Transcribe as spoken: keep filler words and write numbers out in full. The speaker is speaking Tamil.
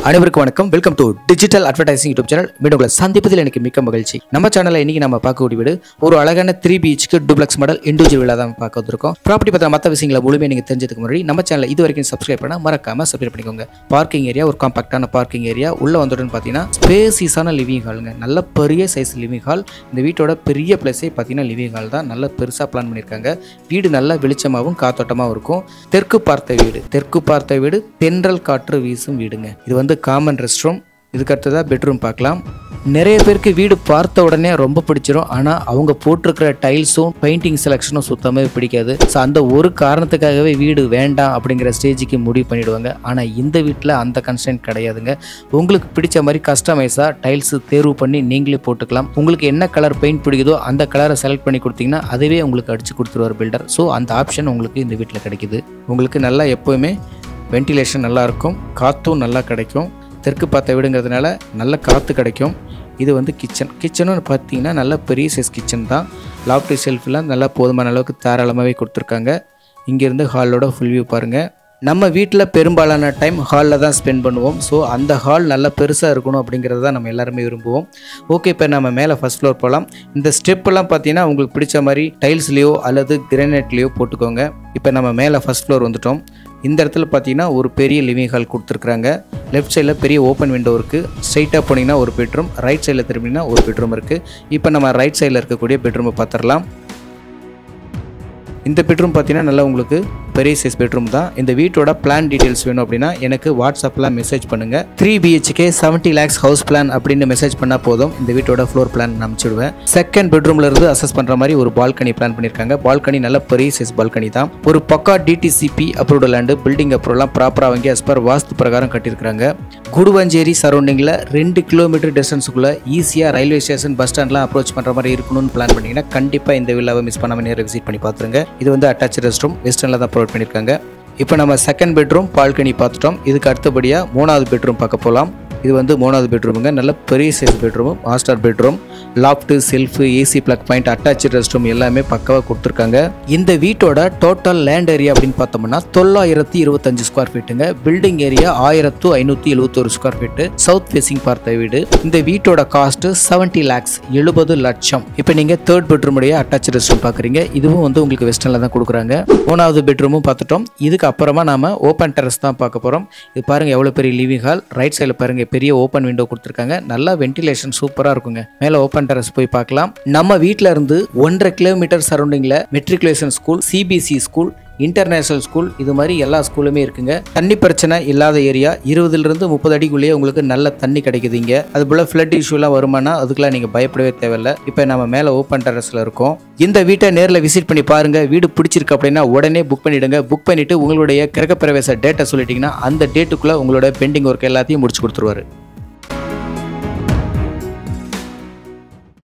அனைவருக்கும் வணக்கம். Welcome to digital advertising YouTube channel. மீண்டும் உங்களை சந்திப்பதில் எனக்கு மிக்க மகிழ்ச்சி. நம்ம சேனலில் இன்னைக்கு நம்ம பார்க்கக்கூடிய வீடு ஒரு அழகான three BHK duplex model individual வீடாக தான் பார்க்க வந்திருக்கோம். ப்ராப்பர்ட்டி பற்றின மற்ற விஷயங்களை முழுமையாக நீங்கள் தெரிஞ்சதுக்கு முன்னாடி நம்ம சேனலை இது வரைக்கும் சப்ஸ்கிரைப் பண்ணால் மறக்காம சப்ஸ்கிரைப் பண்ணிக்கோங்க. பார்க்கிங் ஏரியா ஒரு காம்பாக்டான பார்க்கிங் ஏரியா. உள்ள வந்துட்டுன்னு பார்த்தீங்கன்னா ஸ்பேசியஸான லிவிங் ஹாலுங்க. நல்ல பெரிய சைஸ் லிவிங் ஹால். இந்த வீட்டோட பெரிய பிளேஸே பார்த்தீங்கன்னா லிவிங் ஹால் தான். நல்ல பெருசாக பிளான் பண்ணியிருக்காங்க. வீடு நல்ல வெளிச்சமாகவும் காத்தோட்டமாகவும் இருக்கும். தெற்கு பார்த்த வீடு தெற்கு பார்த்த வீடு தென்றல் காற்று வீசும் வீடுங்க. இது வந்து காமன் ரெஸ்ட் ரூம். இதுக்கு அடுத்ததாக பெட்ரூம் பார்க்கலாம். நிறைய பேருக்கு வீடு பார்த்த உடனே ரொம்ப பிடிச்சிரும். ஆனால் அவங்க போட்டிருக்கிற டைல்ஸும் பெயிண்டிங் செலெக்ஷனும் சுத்தமாக பிடிக்காது. ஸோ அந்த ஒரு காரணத்துக்காகவே வீடு வேண்டாம் அப்படிங்கிற ஸ்டேஜுக்கு முடிவு பண்ணிவிடுவாங்க. ஆனால் இந்த வீட்டில் அந்த கன்ஸ்டன்ட் கிடையாதுங்க. உங்களுக்கு பிடிச்ச மாதிரி கஸ்டமைஸாக டைல்ஸு தேர்வு பண்ணி நீங்களே போட்டுக்கலாம். உங்களுக்கு என்ன கலர் பெயிண்ட் பிடிக்குதோ அந்த கலரை செலக்ட் பண்ணி கொடுத்தீங்கன்னா அதுவே உங்களுக்கு அடித்து கொடுத்துருவார் பில்டர். ஸோ அந்த ஆப்ஷன் உங்களுக்கு இந்த வீட்டில் கிடைக்குது. உங்களுக்கு நல்லா எப்போவுமே வென்டிலேஷன் நல்லாயிருக்கும், காற்றும் நல்லா கிடைக்கும். தெற்கு பார்த்த வீடுங்கிறதுனால நல்ல காற்று கிடைக்கும். இது வந்து கிச்சன். கிச்சனும் பார்த்தீங்கன்னா நல்ல பெரிய சைஸ் கிச்சன் தான். லாஃப்ட் ஷெல்ஃப்லாம் நல்லா போதுமான அளவுக்கு தாராளமாகவே கொடுத்துருக்காங்க. இங்கேருந்து ஹாலோட ஃபுல் வியூ பாருங்கள். நம்ம வீட்டில் பெரும்பாலான டைம் ஹாலில் தான் ஸ்பெண்ட் பண்ணுவோம். ஸோ அந்த ஹால் நல்லா பெருசாக இருக்கணும் அப்படிங்கிறது தான் நம்ம எல்லாருமே விரும்புவோம். ஓகே, இப்போ நம்ம மேலே ஃபஸ்ட் ஃப்ளோர் போகலாம். இந்த ஸ்டெப்பெல்லாம் பார்த்தீங்கன்னா உங்களுக்கு பிடிச்ச மாதிரி டைல்ஸ்லேயோ அல்லது கிரானைட்லேயோ போட்டுக்கோங்க. இப்போ நம்ம மேலே ஃபஸ்ட் ஃப்ளோர் வந்துட்டோம். இந்த இடத்துல பார்த்தீங்கன்னா ஒரு பெரிய லிவிங் ஹால் கொடுத்துருக்குறாங்க. லெஃப்ட் சைடில் பெரிய ஓப்பன் விண்டோ இருக்குது. ஸ்ட்ரைட்டாக போனீங்கன்னா ஒரு பெட்ரூம், ரைட் சைடில் திரும்பினா ஒரு பெட்ரூம் இருக்குது. இப்போ நம்ம ரைட் சைடில் இருக்கக்கூடிய பெட்ரூமை பார்த்துடலாம். இந்த பெட்ரூம் பார்த்தீங்கன்னா நல்லா உங்களுக்கு பெரிய சைஸ் பெட்ரூம் தான். இந்த வீட்டோட பிளான் டீட்டெயில்ஸ் வேணும் அப்படின்னா எனக்கு வாட்ஸ்அப்பில் மெசேஜ் பண்ணுங்கள். Three BHK seventy lakhs house plan அப்படின்னு மெசேஜ் பண்ணால் போதும். இந்த வீட்டோட ஃப்ளோர் பிளான் அனுப்பிச்சிடுவேன். செகண்ட் பெட்ரூம்ல இருந்து அசஸ் பண்ணுற மாதிரி ஒரு பால்கனி பிளான் பண்ணியிருக்காங்க. பால்கனி நல்ல பெரிய சைஸ் பால்கனி தான். ஒரு பக்கா டிடிசிபி அப்ரூவ்டு லேண்டு. பில்டிங் அப்ரூவ்லாம் ப்ராப்பராக வாங்கி அஸ் பர் வாஸ்து பிரகாரம் கட்டியிருக்காங்க. குடுவஞ்சேரி சரௌண்டிங்கில் ரெண்டு கிலோமீட்டர் டிஸ்டன்ஸுக்குள்ளே ஈஸியாக ரயில்வே ஸ்டேஷன், பஸ் ஸ்டாண்ட்லாம் அப்ரோச் பண்ணுற மாதிரி இருக்கணும்னு பிளான் பண்ணிங்கன்னா கண்டிப்பாக இந்த வில்லாவை மிஸ் பண்ணாமல் நேரம் விசிட் பண்ணி பார்த்துருங்க. இது வந்து அட்டாச் ரெஸ்ட் ரூம், வெஸ்டர்னில் தான் ப்ரொவைட் பண்ணியிருக்காங்க. இப்போ நம்ம செகண்ட் பெட்ரூம் பால்கனி பார்த்துட்டோம். இதுக்கு அடுத்தபடியாக மூணாவது பெட்ரூம் பார்க்க போகலாம். இது வந்து மூணாவது பெட்ரூமுங்க. நல்ல பெரிய size bedroom, master bedroom. Loft, shelf, AC plug point, attach rest room எல்லாமே பக்காவாக கொடுத்துருக்காங்க. இந்த வீட்டோட டோட்டல் லேண்ட் ஏரியா அப்படின்னு பார்த்தோம்னா தொள்ளாயிரத்தி இருபத்தஞ்சு ஸ்கொயர் ஃபீட்டுங்க. பில்டிங் ஏரியா ஆயிரத்து ஐநூற்றி எழுபத்தொரு ஸ்கொயர் ஃபீட்டு. சவுத் ஃபேசிங் பார்த்த வீடு. இந்த வீட்டோட காஸ்ட் செவன்ட்டி லேக்ஸ் எழுபது லட்சம். இப்போ நீங்கள் தேர்ட் பெட்ரூமுடைய அட்டாச் ரெஸ்ட் ரூம் பார்க்குறீங்க. இதுவும் வந்து உங்களுக்கு வெஸ்டர்னில் தான் கொடுக்குறாங்க. மூணாவது பெட்ரூமும் பார்த்துட்டோம். இதுக்கு அப்புறமா நாம ஓப்பன் டெரஸ் தான் பார்க்க போகிறோம். இது பாருங்கள் எவ்வளோ பெரிய லிவிங் ஹால். ரைட் சைடில் பாருங்கள் பெரிய ஓப்பன் விண்டோ கொடுத்துருக்காங்க. நல்லா வென்டிலேஷன் சூப்பராக இருக்குங்க. மேலே ஓப்பன் டெரஸ் போய் பார்க்கலாம். நம்ம வீட்டில் இருந்து ஒன்றரை கிலோமீட்டர் சரௌண்டிங்கில் matriculation school, CBSE school, international school, இது மாதிரி எல்லா ஸ்கூலுமே இருக்குங்க. தண்ணி பிரச்சனை இல்லாத ஏரியா. இருபதுலேருந்து முப்பது அடிக்குள்ளேயே உங்களுக்கு நல்ல தண்ணி கிடைக்குது இங்கே. அது போல் ஃப்ளட் இஷ்யூலாம் வருமானா அதுக்கெல்லாம் நீங்கள் பயப்படவே தேவையில்லை. இப்போ நம்ம மேலே ஓப்பன் டெரஸில் இருக்கோம். இந்த வீட்டை நேரில் விசிட் பண்ணி பாருங்கள். வீடு பிடிச்சிருக்கு அப்படின்னா உடனே புக் பண்ணிவிடுங்க. புக் பண்ணிவிட்டு உங்களுடைய கிரகப்பிரவேச டேட்டை சொல்லிட்டீங்கன்னா அந்த டேட்டுக்குள்ளே உங்களோட பெண்டிங் ஒர்க் எல்லாத்தையும் முடிச்சு கொடுத்துருவாரு.